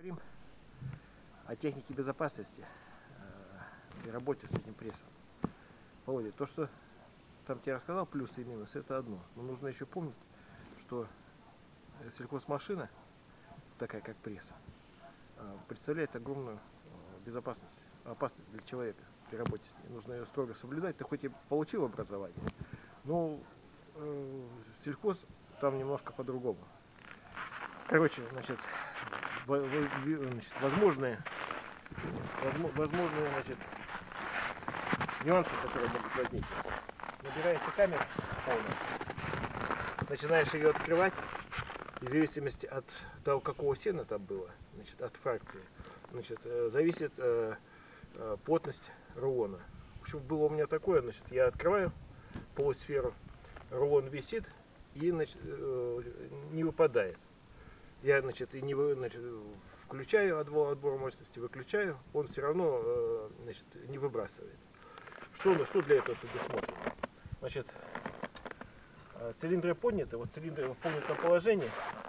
Говорим о технике безопасности и работе с этим прессом. Володя, то, что там тебе рассказал, плюсы и минусы, это одно. Но нужно еще помнить, что сельхозмашина, такая как пресс, представляет огромную безопасность, опасность для человека при работе с ней. Нужно ее строго соблюдать. Ты хоть и получил образование, но сельхоз там немножко по-другому. Короче, значит, возможные нюансы, которые могут возникнуть. Набирается камера полная, начинаешь ее открывать, и в зависимости от того, какого сена там было, значит, от фракции, значит, зависит плотность рулона. В общем, было у меня такое, значит, я открываю полусферу, рулон висит и, значит, не выпадает. Я, значит, включаю отбор мощности, выключаю, он все равно, значит, не выбрасывает. Что для этого предусмотрено? Значит, цилиндры подняты, вот цилиндры в поднятом положении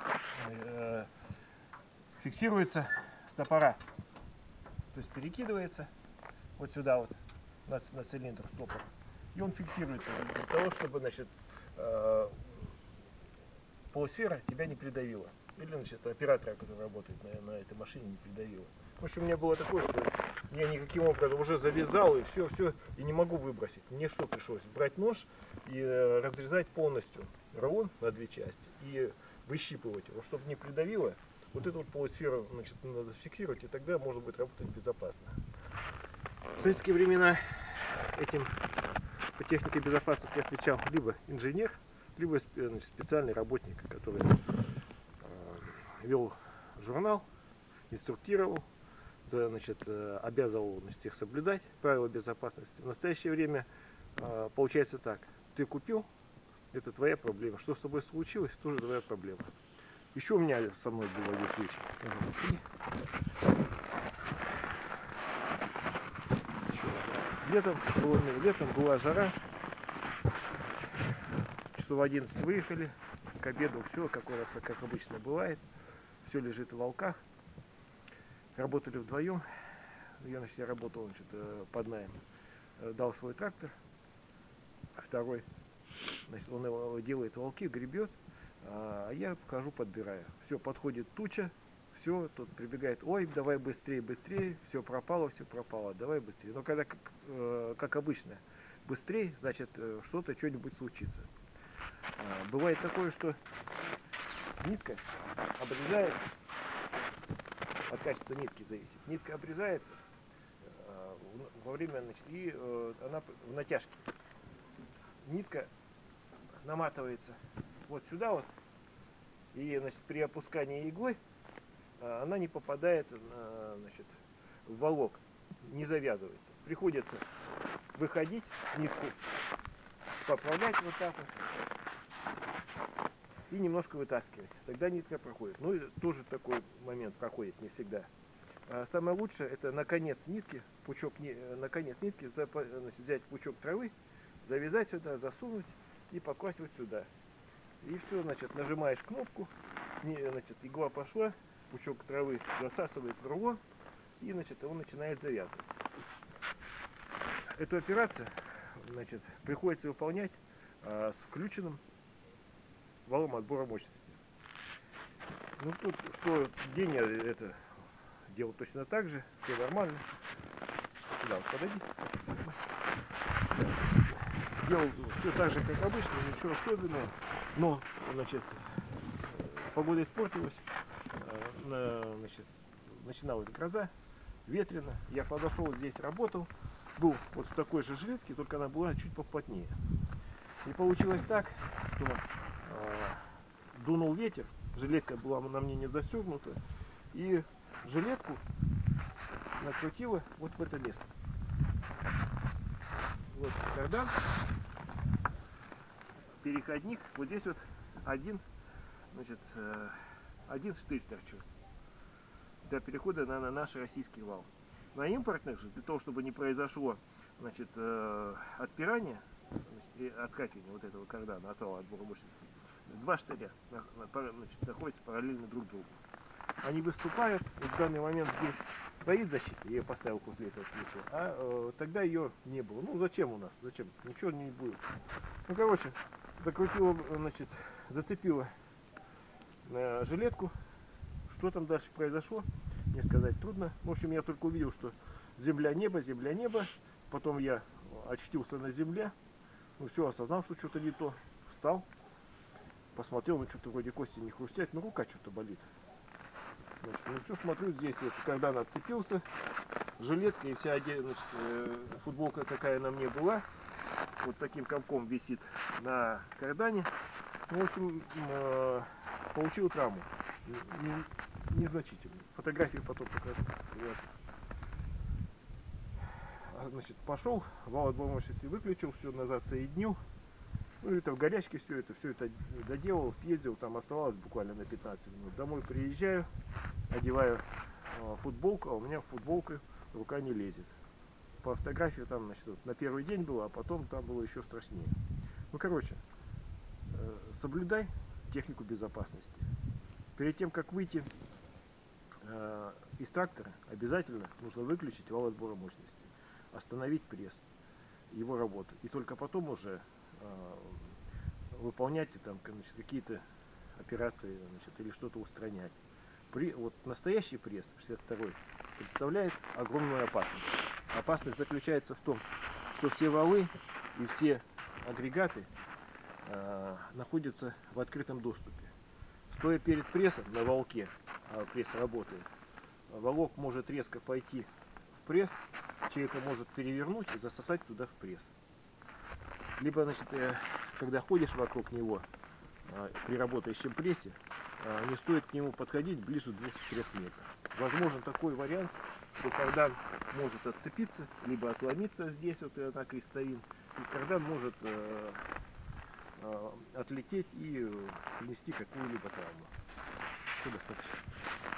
фиксируется стопора, то есть перекидывается вот сюда вот на цилиндр стопор, и он фиксируется для того, чтобы, значит, полусфера тебя не придавила. Или, значит, оператора, который работает на этой машине, не придавила. В общем, у меня было такое, что я никаким образом уже завязал и все, и не могу выбросить. Мне что пришлось? Брать нож и разрезать полностью рулон на две части и выщипывать его, чтобы не придавило. Вот эту вот полусферу, значит, надо зафиксировать, и тогда можно будет работать безопасно. В советские времена этим по технике безопасности отвечал либо инженер, либо, значит, специальный работник, который вел журнал, инструктировал, значит, обязывал, значит, всех соблюдать правила безопасности. В настоящее время получается так: ты купил, это твоя проблема. Что с тобой случилось, тоже твоя проблема. Еще у меня со мной было здесь вечер. Летом была жара. Часов 11 выехали, к обеду все, как обычно бывает. Все лежит в волках. Работали вдвоем. Я, значит, работал, значит, под найм. Дал свой трактор. Второй, значит, он его делает волки, гребет. А я хожу, подбираю. Все, подходит туча. Все, тут прибегает: ой, давай быстрее, быстрее. Все пропало, давай быстрее. Но когда, как обычно, быстрее, значит, что-нибудь случится. Бывает такое, что нитка обрезается, от качества нитки зависит. Нитка обрезается во время, значит, и она в натяжке. Нитка наматывается вот сюда вот, и, значит, при опускании иглы она не попадает, значит, в волок, не завязывается. Приходится выходить, нитку поправлять вот так вот и немножко вытаскивать. Тогда нитка проходит. Ну и тоже такой момент проходит не всегда. Самое лучшее — это на конец нитки, значит, взять пучок травы, завязать сюда, засунуть и покласть вот сюда. И все, значит, нажимаешь кнопку, значит, игла пошла, пучок травы засасывает в рулон, и, значит, он начинает завязывать. Эту операцию, значит, приходится выполнять с включенным валом отбора мощности. Ну тут что день я это делал точно так же, все нормально. Сюда вот подойди. Делал все так же, как обычно, ничего особенного. Но, значит, погода испортилась, значит, начиналась гроза, ветрено. Я подошел, здесь работал, был вот в такой же жилетке, только она была чуть поплотнее. И получилось так, что дунул ветер, жилетка была на мне не застегнута, и жилетку накрутила вот в это место. Вот кардан, переходник, вот здесь вот один, значит, один штырь торчит для перехода на наш российский вал. На импортных же, для того, чтобы не произошло, значит, отпирание, значит, и откакивание вот этого кардана от вала отбора мощности, два штыря, значит, находятся параллельно друг другу. они выступают. И в данный момент здесь стоит защита, я ее поставил после этого случая, тогда ее не было. Ну зачем у нас? Зачем? Ничего не будет. Ну короче, закрутила, значит, зацепила жилетку. Что там дальше произошло, мне сказать трудно. В общем, я только увидел, что земля-небо, земля-небо. Потом я очтился на земле. Ну все, осознал, что что-то не то. Встал, посмотрел, ну что-то вроде кости не хрустят, но рука что-то болит. Значит, ну все, смотрю, здесь вот, когда она отцепился, жилетка и вся значит, футболка, какая на мне была, вот таким комком висит на кардане. Ну, в общем, получил травму. Незначительную. Фотографию потом покажу. Значит, пошел, вал отбор мощности выключил, все назад соединил. Ну, это в горячке все это доделал, съездил, там оставалось буквально на 15 минут. Домой приезжаю, одеваю футболку, а у меня футболка рука не лезет. По фотографии там, значит, вот, на первый день было, а потом там было еще страшнее. Ну, короче, соблюдай технику безопасности. Перед тем, как выйти из трактора, обязательно нужно выключить вал отбора мощности, остановить пресс, его работу. И только потом уже выполнять там какие-то операции, значит, или что-то устранять. Вот настоящий пресс 62 представляет огромную опасность. Опасность заключается в том, что все валы и все агрегаты находятся в открытом доступе. Стоя перед прессом на валке, а пресс работает, валок может резко пойти в пресс, человека может перевернуть и засосать туда в пресс. Либо, значит, когда ходишь вокруг него при работающем прессе, не стоит к нему подходить ближе 2-3 метров. Возможен такой вариант, что кардан может отцепиться, либо отломиться здесь, вот на крестовин, и кардан может отлететь и принести какую-либо травму. Все достаточно.